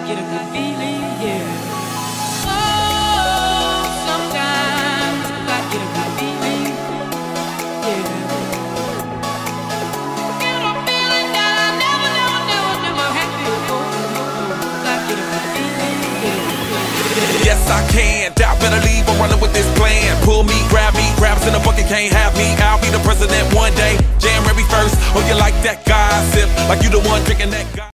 get a good feeling, yeah. Oh, sometimes I get a good feeling, yeah. Get a feeling that I never had before. I get a good feeling, yeah. Yes, I can. Doubt better leave. I'm running with this plan. Pull me, grab us in a bucket, can't have me. I'll be the president one day. January 1st. Oh, you like that gossip? Like you the one drinking that gossip?